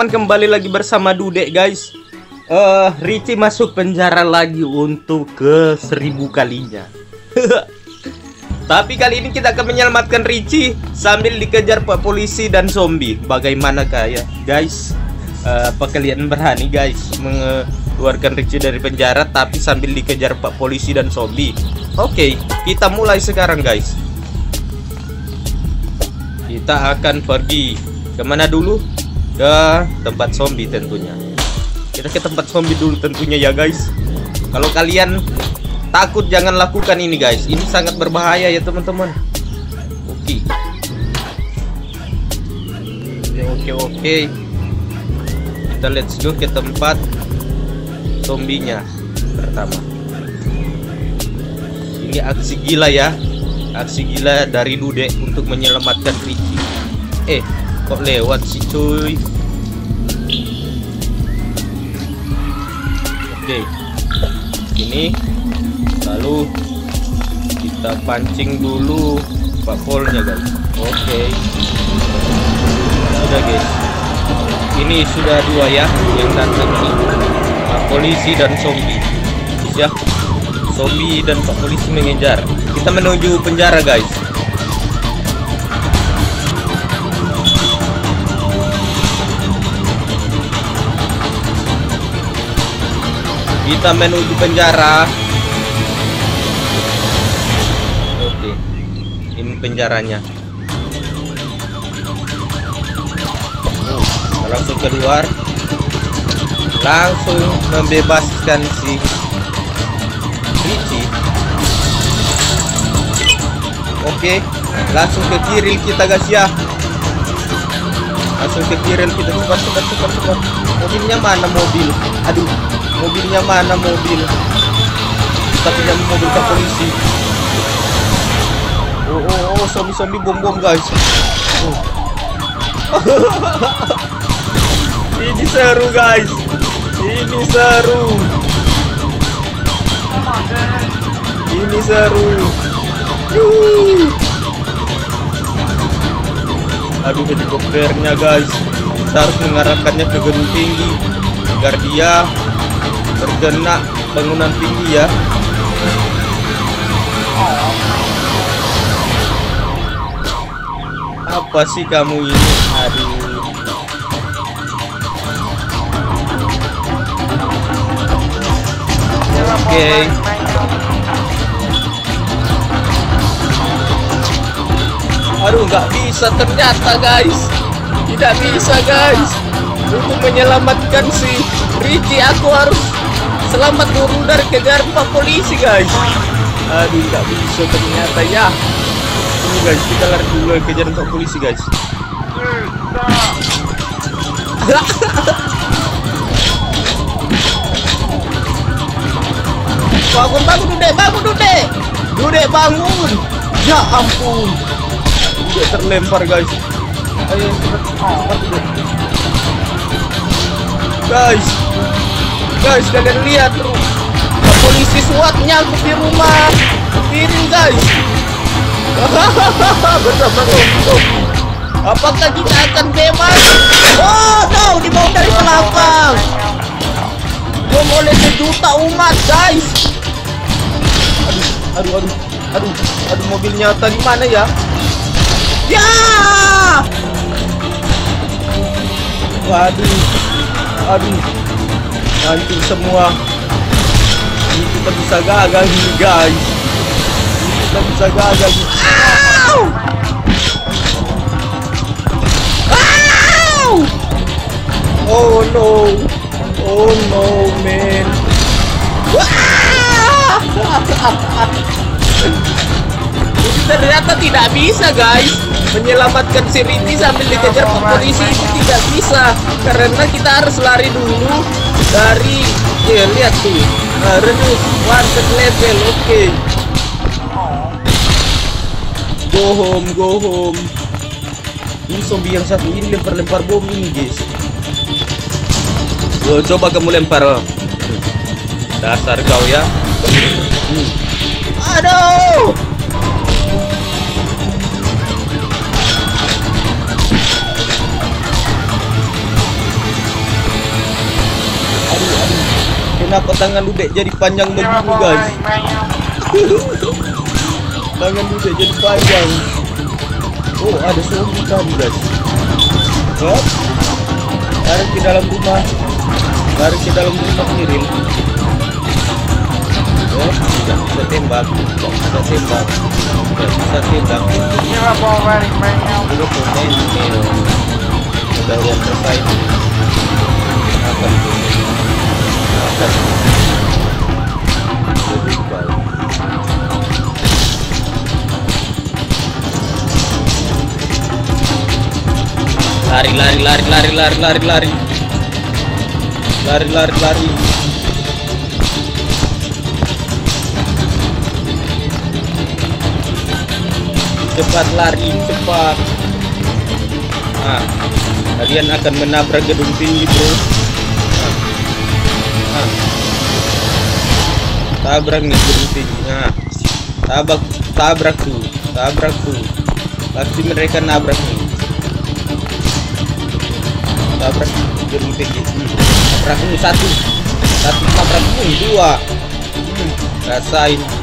Kembali lagi bersama Dudek guys. Richie masuk penjara lagi untuk ke 1000 kalinya. Tapi kali ini kita akan menyelamatkan Richie sambil dikejar pak polisi dan zombie. Bagaimanakah ya guys? Apa kalian berani guys mengeluarkan Richie dari penjara tapi sambil dikejar pak polisi dan zombie? Oke, kita mulai sekarang guys. Kita akan pergi kemana dulu? Ke tempat zombie tentunya. Kita ke tempat zombie dulu tentunya ya guys. Kalau kalian takut jangan lakukan ini guys. Ini sangat berbahaya ya teman-teman. Oke. Kita let's go ke tempat zombinya pertama. Ini aksi gila ya. Aksi gila dari Dudek untuk menyelamatkan Richie. Kok lewat sih cuy. Oke, ini lalu kita pancing dulu pak polnya guys. Oke, sudah guys, ini sudah dua ya yang datang nih, pak polisi dan zombie ya. Zombie dan pak polisi mengejar. Kita menuju penjara guys. Kita menuju penjara. Oke, ini penjaranya. Langsung keluar, langsung membebaskan si Richie. Oke, langsung ke kiri kita guys ya. Langsung ke kiri kita. Cepat. Mobilnya mana mobil? Aduh. Mobilnya mana mobil? Kita pinjam mobil ke polisi. Oh, zombie bom guys. Ini seru guys. Ini seru. Aduh, helikopternya guys. Kita harus mengarahkannya ke gedung tinggi agar dia terkena bangunan tinggi ya. Apa sih kamu ini? Aduh. Oke. Aduh, nggak bisa ternyata guys. Tidak bisa guys. Untuk menyelamatkan si Richie aku harus selamat dulu dari kejaran pak polisi guys. Aduh, nggak bisa ternyata ya. Ini guys, kita lari dulu dari kejaran pak polisi guys. Bangun Dudek bangun. Ya ampun, Dudek terlempar guys. Ayo cepat guys, kalian lihat tuh, polisi SWAT nyangkut di rumah ini guys. Bersama zombie. Apakah kita akan bebas? Oh no, dibawa dari belakang. Bom oleh sejuta umat guys. Aduh, mobilnya tadi mana ya? Ya. Aduh, hancur semua. Ini kita bisa gagal nih guys. Oh no man. Ini ternyata tidak bisa guys menyelamatkan si Richie sambil dikejar polisi. Ini tidak bisa karena kita harus lari dulu dari lihat tuh renus wanted level. Oke. Go home. Ini zombie yang satu ini lempar bom ini guys. Coba kamu lempar. Dasar kau ya. Aduh. Kenapa tangan Ludek jadi panjang begini guys? Tangan Ludek jadi panjang. Oh, ada zombie tadi guys. Hop. Lari ke dalam rumah. Lari ke dalam rumah Kiril. Oh, tidak bisa tembak. Tidak bisa tembak. Tidak bisa tembak. Udah pemain ini. Udah selesai. Apa itu? Apa itu? Lari. Cepat lari, cepat. Nah, kalian akan menabrak gedung tinggi, bro. Nah. Tabrak nih gedung tinggi. Nah, tabrak tuh. Pasti mereka nabrak nih. Tabrak gedung tinggi. Tabrak satu tabrak dua. Rasain.